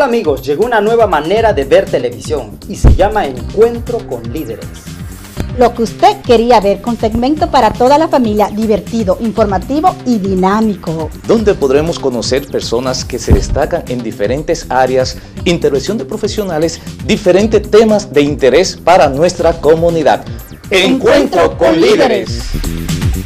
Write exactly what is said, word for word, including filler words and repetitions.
Hola amigos, llegó una nueva manera de ver televisión y se llama Encuentro con Líderes. Lo que usted quería ver con segmento para toda la familia, divertido, informativo y dinámico. Donde podremos conocer personas que se destacan en diferentes áreas, intervención de profesionales, diferentes temas de interés para nuestra comunidad. Encuentro con Líderes.